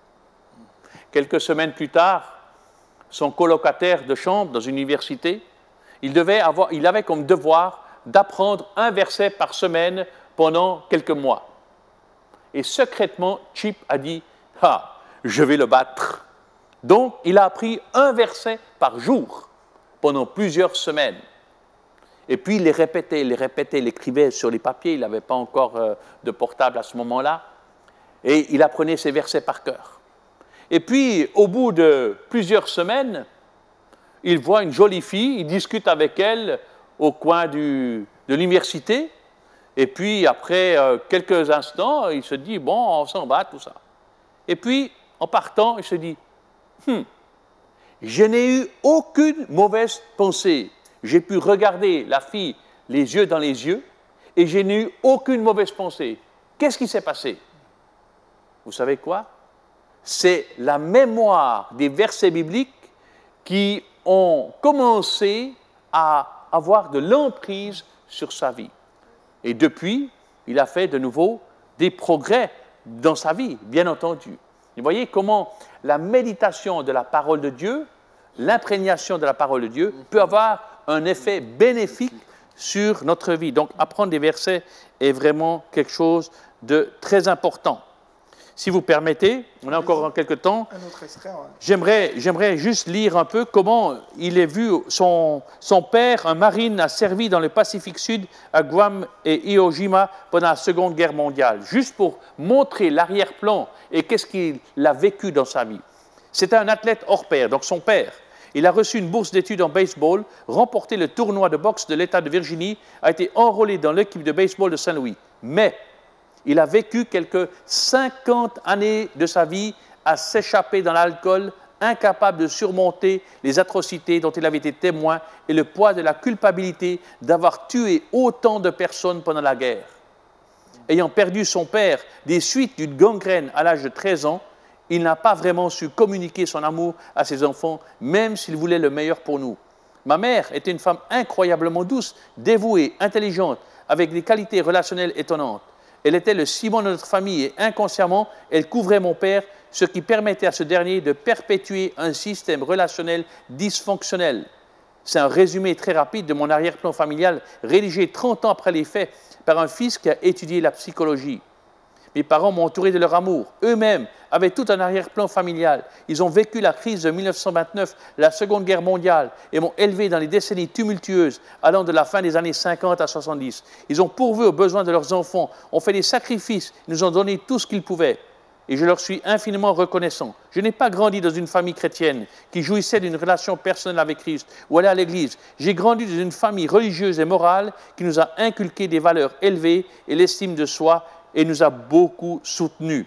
Quelques semaines plus tard, son colocataire de chambre dans une université, il, devait avoir, il avait comme devoir d'apprendre un verset par semaine pendant quelques mois. Et secrètement, Chip a dit, ah, je vais le battre. Donc, il a appris un verset par jour pendant plusieurs semaines. Et puis, il les répétait, il les répétait, il écrivait sur les papiers, il n'avait pas encore euh, de portable à ce moment-là, et il apprenait ses versets par cœur. Et puis, au bout de plusieurs semaines, il voit une jolie fille, il discute avec elle au coin du, de l'université, et puis, après euh, quelques instants, il se dit, bon, on s'en bat, tout ça. Et puis, en partant, il se dit, hum, je n'ai eu aucune mauvaise pensée. J'ai pu regarder la fille les yeux dans les yeux et je n'ai eu aucune mauvaise pensée. Qu'est-ce qui s'est passé? Vous savez quoi? C'est la mémoire des versets bibliques qui ont commencé à avoir de l'emprise sur sa vie. Et depuis, il a fait de nouveau des progrès dans sa vie, bien entendu. Vous voyez comment la méditation de la parole de Dieu, l'imprégnation de la parole de Dieu peut avoir un effet bénéfique sur notre vie. Donc, apprendre des versets est vraiment quelque chose de très important. Si vous permettez, on a encore quelques temps, j'aimerais, j'aimerais juste lire un peu comment il est vu, son, son père, un marine, a servi dans le Pacifique Sud, à Guam et Iwo Jima pendant la Seconde Guerre mondiale, juste pour montrer l'arrière-plan et qu'est-ce qu'il a vécu dans sa vie. C'était un athlète hors pair, donc son père. Il a reçu une bourse d'études en baseball, remporté le tournoi de boxe de l'État de Virginie, a été enrôlé dans l'équipe de baseball de Saint-Louis. Mais il a vécu quelques cinquante années de sa vie à s'échapper dans l'alcool, incapable de surmonter les atrocités dont il avait été témoin et le poids de la culpabilité d'avoir tué autant de personnes pendant la guerre. Ayant perdu son père des suites d'une gangrène à l'âge de treize ans, il n'a pas vraiment su communiquer son amour à ses enfants, même s'il voulait le meilleur pour nous. Ma mère était une femme incroyablement douce, dévouée, intelligente, avec des qualités relationnelles étonnantes. Elle était le ciment de notre famille et inconsciemment, elle couvrait mon père, ce qui permettait à ce dernier de perpétuer un système relationnel dysfonctionnel. C'est un résumé très rapide de mon arrière-plan familial, rédigé trente ans après les faits par un fils qui a étudié la psychologie. Mes parents m'ont entouré de leur amour. Eux-mêmes avaient tout un arrière-plan familial. Ils ont vécu la crise de mille neuf cent vingt-neuf, la Seconde Guerre mondiale, et m'ont élevé dans les décennies tumultueuses allant de la fin des années cinquante à soixante-dix. Ils ont pourvu aux besoins de leurs enfants, ont fait des sacrifices, nous ont donné tout ce qu'ils pouvaient. Et je leur suis infiniment reconnaissant. Je n'ai pas grandi dans une famille chrétienne qui jouissait d'une relation personnelle avec Christ ou allait à l'église. J'ai grandi dans une famille religieuse et morale qui nous a inculqué des valeurs élevées et l'estime de soi et nous a beaucoup soutenus.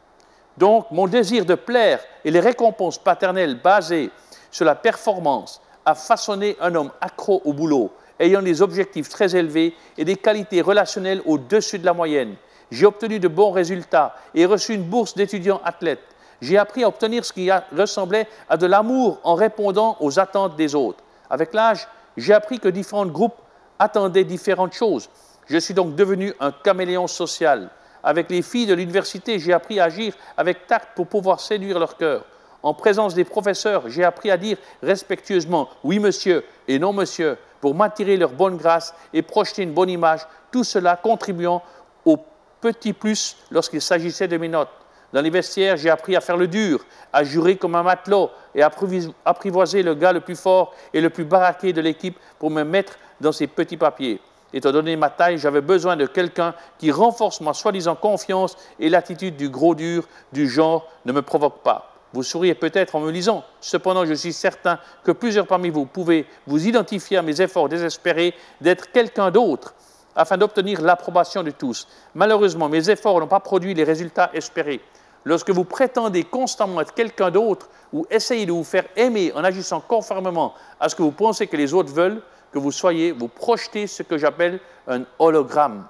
Donc, mon désir de plaire et les récompenses paternelles basées sur la performance a façonné un homme accro au boulot, ayant des objectifs très élevés et des qualités relationnelles au-dessus de la moyenne. J'ai obtenu de bons résultats et reçu une bourse d'étudiant athlète. J'ai appris à obtenir ce qui ressemblait à de l'amour en répondant aux attentes des autres. Avec l'âge, j'ai appris que différents groupes attendaient différentes choses. Je suis donc devenu un caméléon social. Avec les filles de l'université, j'ai appris à agir avec tact pour pouvoir séduire leur cœur. En présence des professeurs, j'ai appris à dire respectueusement « oui, monsieur » et « non, monsieur » pour m'attirer leur bonne grâce et projeter une bonne image, tout cela contribuant au petit plus lorsqu'il s'agissait de mes notes. Dans les vestiaires, j'ai appris à faire le dur, à jurer comme un matelot et à apprivoiser le gars le plus fort et le plus baraqué de l'équipe pour me mettre dans ses petits papiers. Étant donné ma taille, j'avais besoin de quelqu'un qui renforce ma soi-disant confiance et l'attitude du gros dur du genre ne me provoque pas. Vous souriez peut-être en me lisant. Cependant, je suis certain que plusieurs parmi vous pouvez vous identifier à mes efforts désespérés d'être quelqu'un d'autre afin d'obtenir l'approbation de tous. Malheureusement, mes efforts n'ont pas produit les résultats espérés. Lorsque vous prétendez constamment être quelqu'un d'autre ou essayez de vous faire aimer en agissant conformément à ce que vous pensez que les autres veulent que vous soyez, vous projetez ce que j'appelle un hologramme.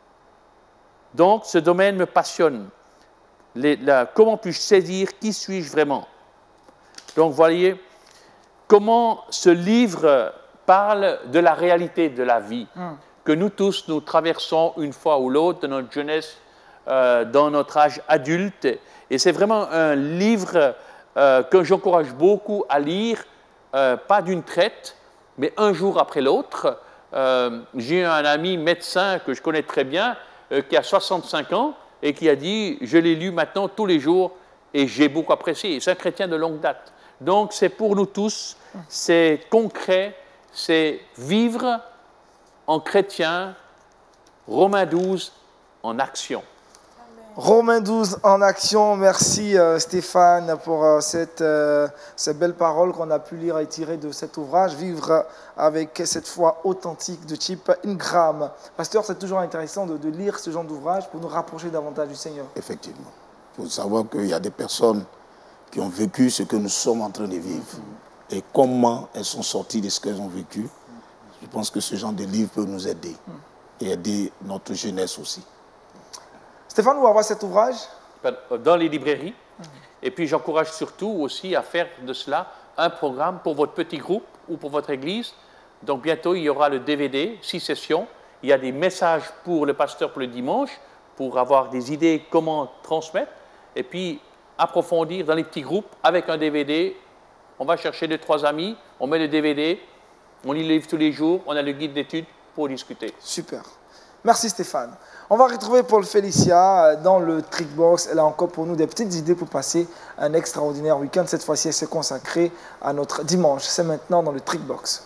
Donc, ce domaine me passionne. Les, la, comment puis-je saisir qui suis-je vraiment? Donc, voyez, comment ce livre parle de la réalité de la vie, mm. que nous tous, nous traversons une fois ou l'autre de notre jeunesse, euh, dans notre âge adulte. Et c'est vraiment un livre euh, que j'encourage beaucoup à lire, euh, pas d'une traite, mais un jour après l'autre. Euh, j'ai un ami médecin que je connais très bien, euh, qui a soixante-cinq ans, et qui a dit, je l'ai lu maintenant tous les jours, et j'ai beaucoup apprécié. C'est un chrétien de longue date. Donc, c'est pour nous tous, c'est concret, c'est vivre en chrétien, Romains douze, en action. Romains douze en action. Merci euh, Stéphane pour euh, cette, euh, cette belle parole qu'on a pu lire et tirer de cet ouvrage. Vivre avec cette foi authentique de type Ingram. Pasteur, c'est toujours intéressant de, de lire ce genre d'ouvrage pour nous rapprocher davantage du Seigneur. Effectivement. Il faut savoir qu'il y a des personnes qui ont vécu ce que nous sommes en train de vivre. Mm-hmm. Et comment elles sont sorties de ce qu'elles ont vécu. Mm-hmm. Je pense que ce genre de livre peut nous aider. Mm-hmm. Et aider notre jeunesse aussi. Stéphane, où avoir cet ouvrage? Dans les librairies. Mmh. Et puis, j'encourage surtout aussi à faire de cela un programme pour votre petit groupe ou pour votre église. Donc, bientôt, il y aura le D V D, six sessions. Il y a des messages pour le pasteur pour le dimanche, pour avoir des idées comment transmettre. Et puis, approfondir dans les petits groupes avec un D V D. On va chercher deux, trois amis, on met le D V D, on lit le livre tous les jours, on a le guide d'études pour discuter. Super. Merci Stéphane. On va retrouver Paul Félicia dans le Trickbox. Elle a encore pour nous des petites idées pour passer un extraordinaire week-end. Cette fois-ci, elle s'est consacrée à notre dimanche. C'est maintenant dans le Trickbox.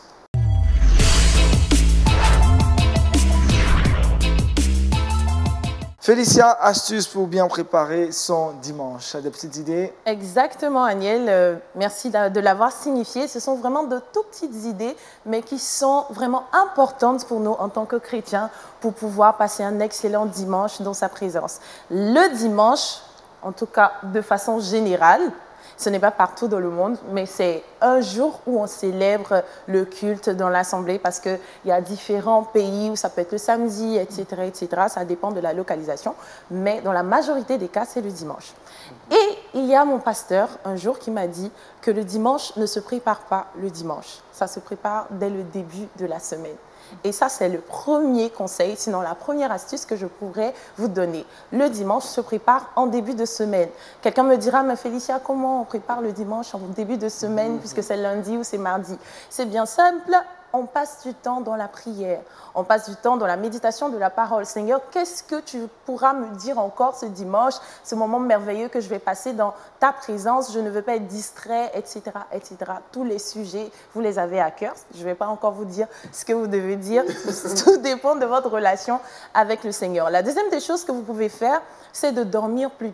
Félicia, astuce pour bien préparer son dimanche. Des petites idées? Exactement, Aniel. Euh, merci de, de l'avoir signifié. Ce sont vraiment de toutes petites idées, mais qui sont vraiment importantes pour nous en tant que chrétiens pour pouvoir passer un excellent dimanche dans sa présence. Le dimanche, en tout cas de façon générale, ce n'est pas partout dans le monde, mais c'est un jour où on célèbre le culte dans l'Assemblée parce qu'il y a différents pays où ça peut être le samedi, et cetera, et cetera. Ça dépend de la localisation, mais dans la majorité des cas, c'est le dimanche. Et il y a mon pasteur un jour qui m'a dit que le dimanche ne se prépare pas le dimanche. Ça se prépare dès le début de la semaine. Et ça, c'est le premier conseil, sinon la première astuce que je pourrais vous donner. Le dimanche se prépare en début de semaine. Quelqu'un me dira, mais Félicia, comment on prépare le dimanche en début de semaine, puisque c'est lundi ou c'est mardi? C'est bien simple. On passe du temps dans la prière, on passe du temps dans la méditation de la parole. Seigneur, qu'est-ce que tu pourras me dire encore ce dimanche, ce moment merveilleux que je vais passer dans ta présence? Je ne veux pas être distrait, et cetera, et cetera. Tous les sujets, vous les avez à cœur. Je ne vais pas encore vous dire ce que vous devez dire. Tout dépend de votre relation avec le Seigneur. La deuxième des choses que vous pouvez faire, c'est de dormir plus tôt.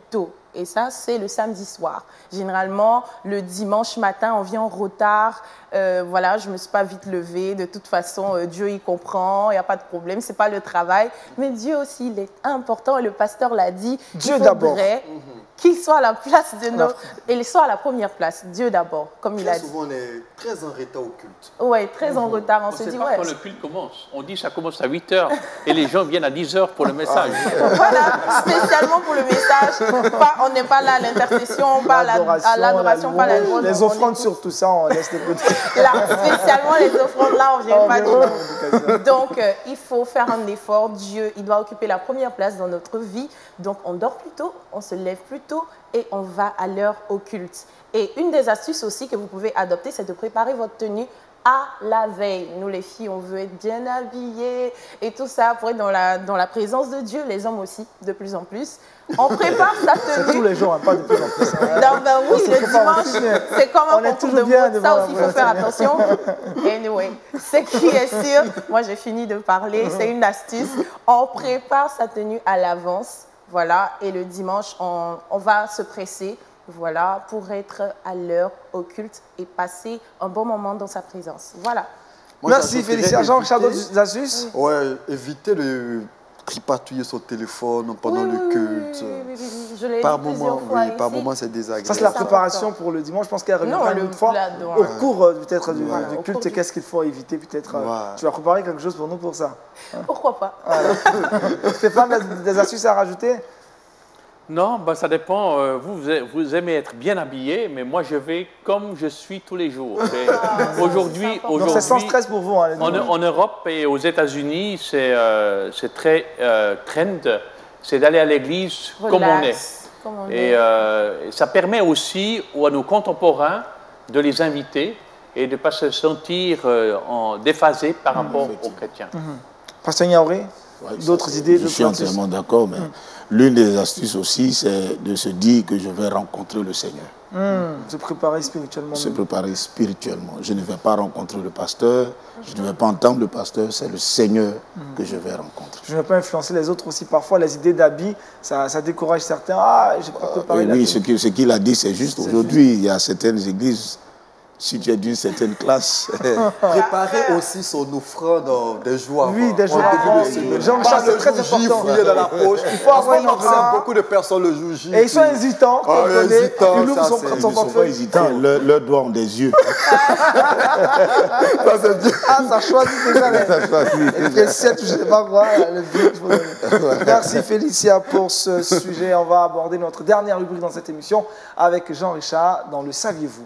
Et ça, c'est le samedi soir. Généralement, le dimanche matin, on vient en retard. Euh, voilà, je ne me suis pas vite levée. De toute façon, euh, Dieu y comprend, il n'y a pas de problème. Ce n'est pas le travail. Mais Dieu aussi, il est important. Et le pasteur l'a dit. Dieu d'abord. Qu'il soit à la place de nos... Il soit à la première place. Dieu d'abord, comme il a dit. Très souvent, on est très en retard au culte. Oui, très en retard. On, On se ne sait dit, pas ouais. quand le culte commence. On dit que ça commence à huit heures et les gens viennent à dix heures pour le message. Voilà, spécialement pour le message. Pas, on n'est pas là à l'intercession, pas à la- à l'adoration, pas à la louange. Les on offrandes écoute. sur tout ça, on laisse de côté. Là, spécialement les offrandes, là, on ne vient On pas vient du pas tout. d'éducation. Donc, euh, il faut faire un effort. Dieu, il doit occuper la première place dans notre vie. Donc, on dort plus tôt, on se lève plus tôt et on va à l'heure au culte. Et une des astuces aussi que vous pouvez adopter, c'est de préparer votre tenue à la veille. Nous, les filles, on veut être bien habillées et tout ça pour être dans la, dans la présence de Dieu. Les hommes aussi, de plus en plus. On prépare sa C'est tous tenue. les jours, hein, pas de plus en plus. hein. Non, ben oui, On se le prépare dimanche, aussi, mais c'est comme on un est concours toujours de bien mode. devant Ça la aussi, il faut faire voiture. attention. Anyway, ce qui est sûr, moi j'ai fini de parler, c'est une astuce. On prépare sa tenue à l'avance, voilà, et le dimanche, on, on va se presser, voilà, pour être à l'heure au culte et passer un bon moment dans sa présence. Voilà. Moi, Merci, j'ajouterais félicitations. Richard éviter- Zazus. Ouais, éviter de tripatouiller son téléphone pendant Oui, le oui, oui, culte. oui, oui, oui, oui. Je l'ai Par dit plusieurs moment, fois oui, par ici. moment, c'est désagréable. Ça, c'est la C'est préparation important. pour le dimanche. Je pense qu'elle Non, reviendra le une autre fois. plat de- Au cours, euh, peut-être, du, Voilà, du au culte, cours du- qu'est-ce qu'il faut éviter, peut-être. euh, Voilà. Tu vas préparer quelque chose pour nous pour ça. Pourquoi pas? Stéphane, des- des astuces à rajouter? Non, ben, ça dépend. Euh, Vous, vous a- vous aimez être bien habillé, mais moi, je vais comme je suis tous les jours. Et Aujourd'hui, important. Donc, c'est sans aujourd'hui, stress pour vous. Hein, les en, dimanches. en Europe et aux États-Unis, c'est euh, c'est très euh, trend, c'est d'aller à l'église comme on est. Relax, comme on Et est. euh, ça permet aussi aux- à nos contemporains de les inviter et de ne pas se sentir euh, en, déphasés par rapport aux chrétiens. Pasteur Niaouré, Ouais, d'autres ça, idées, Je d'autres suis astuces? entièrement d'accord, mais l'une des astuces aussi, c'est de se dire que je vais rencontrer le Seigneur. Hum, se préparer spirituellement. Se préparer spirituellement. Je ne vais pas rencontrer le pasteur, je ne vais pas entendre le pasteur, c'est le Seigneur que je vais rencontrer. Je ne vais pas influencer les autres aussi. Parfois, les idées d'habits, ça, ça décourage certains. Ah, je n'ai pas préparé Oui, la oui, tenue. ce qu'il ce qu'il a dit, c'est juste. Aujourd'hui, il y a certaines églises, si tu es d'une certaine classe, Préparer aussi son offrande euh, des jours avant. Oui, des jours En début avant. de semaine. Jean Pas Charles, c'est le très jour J, important. fouiller dans la poche. Il faut avoir une observe offrande. beaucoup de personnes le jour J. Et ils sont puis- hésitants. Ah, on connaît. hésitants, Ils ouvrent ça, son, c'est- son ils sont ils ne sont pas portefeuille. hésitants, leurs leurs doigts ont des yeux. Ça, c'est bien. Ah, ça choisit déjà les, Ça choisit. les pièces, je ne sais pas quoi. Le but, il faut donner. Merci Félicia pour ce sujet. On va aborder notre dernière rubrique dans cette émission avec Jean-Richard dans le Saviez-vous.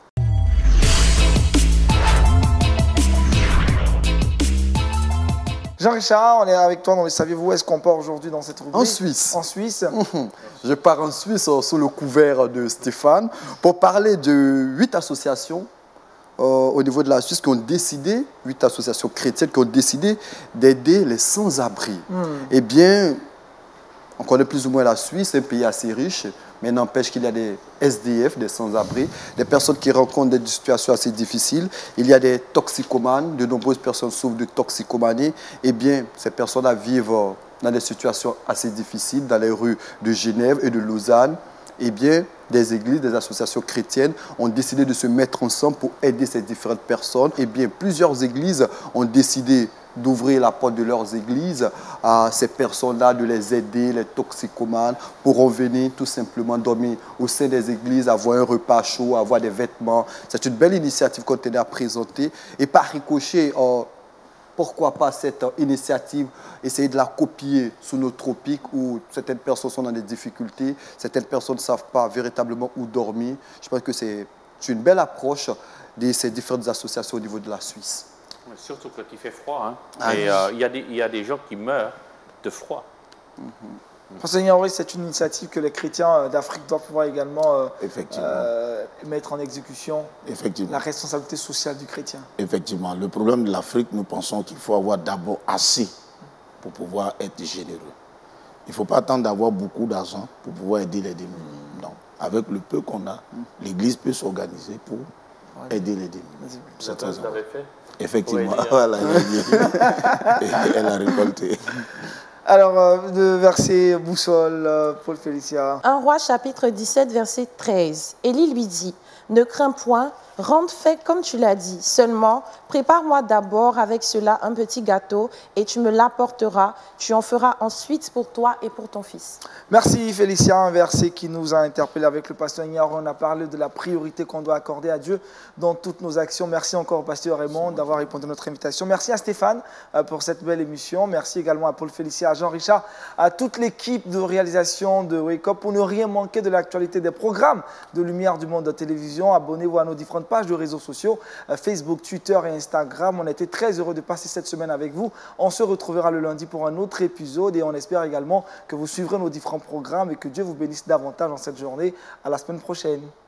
Jean-Richard, on est avec toi dans le Saviez-vous. Où est-ce qu'on part aujourd'hui dans cette rubrique? En Suisse. En Suisse. Je pars en Suisse euh, sous le couvert de Stéphane pour parler de huit associations euh, au niveau de la Suisse qui ont décidé, huit associations chrétiennes qui ont décidé d'aider les sans-abri. Eh bien, on connaît plus ou moins la Suisse, un pays assez riche, mais n'empêche qu'il y a des S D F, des sans-abri, des personnes qui rencontrent des situations assez difficiles. Il y a des toxicomanes, de nombreuses personnes souffrent de toxicomanie. Eh bien, ces personnes-là vivent euh, dans des situations assez difficiles, dans les rues de Genève et de Lausanne. Eh bien, des églises, des associations chrétiennes ont décidé de se mettre ensemble pour aider ces différentes personnes. Eh bien, plusieurs églises ont décidé d'ouvrir la porte de leurs églises à ces personnes-là, de les aider, les toxicomanes, pourront venir tout simplement dormir au sein des églises, avoir un repas chaud, avoir des vêtements. C'est une belle initiative qu'on tenait à présenter. Et par ricochet, euh, pourquoi pas cette initiative, essayer de la copier sous nos tropiques où certaines personnes sont dans des difficultés, certaines personnes ne savent pas véritablement où dormir. Je pense que c'est une belle approche de ces différentes associations au niveau de la Suisse. Surtout quand il fait froid. Hein. Ah, Et oui. euh, il y, a des- il y a des gens qui meurent de froid. Pasteur Niaouré, c'est une initiative que les chrétiens d'Afrique doivent pouvoir également euh, Effectivement. euh, mettre en exécution. Effectivement. La responsabilité sociale du chrétien. Effectivement. Le problème de l'Afrique, nous pensons qu'il faut avoir d'abord assez pour pouvoir être généreux. Il ne faut pas attendre d'avoir beaucoup d'argent pour pouvoir aider les démunis. Non. Avec le peu qu'on a, l'Église peut s'organiser pour aider les démunis. C'est très Vous important. l'avez fait? Effectivement. Pour aider, hein. Voilà, elle a dit. Et elle a récolté. Alors, euh, le verset boussole, euh, Paul Félicia. un Roi chapitre dix-sept, verset treize. Élie lui dit, ne crains point, rentre fait comme tu l'as dit. Seulement, prépare-moi d'abord avec cela un petit gâteau et tu me l'apporteras. Tu en feras ensuite pour toi et pour ton fils. Merci Félicia, un verset qui nous a interpellé avec le pasteur Ignard. On a parlé de la priorité qu'on doit accorder à Dieu dans toutes nos actions. Merci encore au pasteur Raymond d'avoir répondu à notre invitation. Merci à Stéphane euh, pour cette belle émission. Merci également à Paul Félicia, à Jean-Richard, à toute l'équipe de réalisation de Wake Up pour ne rien manquer de l'actualité des programmes de Lumière du Monde de télévision. Abonnez-vous à nos différentes pages de réseaux sociaux, euh, Facebook, Twitter et Instagram. On a été très heureux de passer cette semaine avec vous. On se retrouvera le lundi pour un autre épisode et on espère également que vous suivrez nos différents programmes et que Dieu vous bénisse davantage en cette journée. À la semaine prochaine.